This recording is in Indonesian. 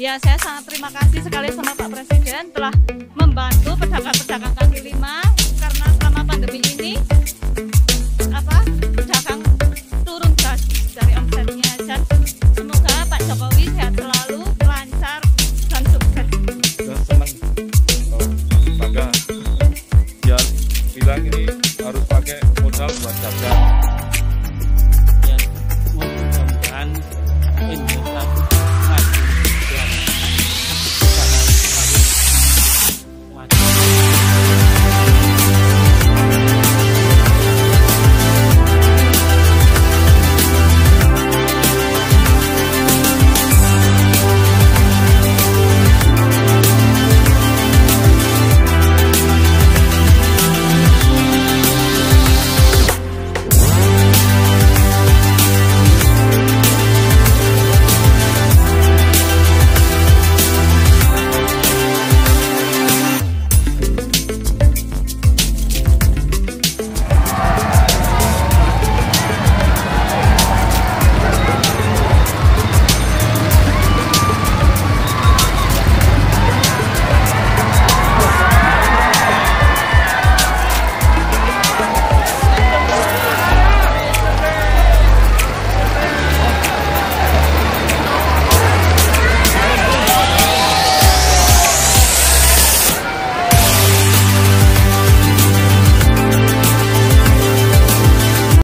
Ya, saya sangat terima kasih sekali sama Pak Presiden telah membantu pedagang-pedagang kaki lima, karena selama pandemi ini pedagang turun drastis dari omsetnya, dan semoga Pak Jokowi